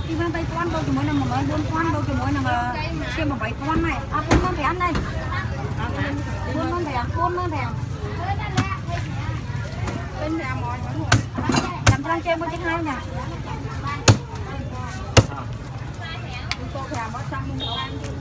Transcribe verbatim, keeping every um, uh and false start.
Thì bên tay con đâu chỉ mỗi năm mà mới bốn con đâu chỉ mỗi năm mà xem mà bảy con này. À bốn con thèm đây. Bốn con thèm, bốn con thèm. Bên nhà mỏi mọi người. Làm cho chơi một chiếc hai nè. Cô thèm có trăm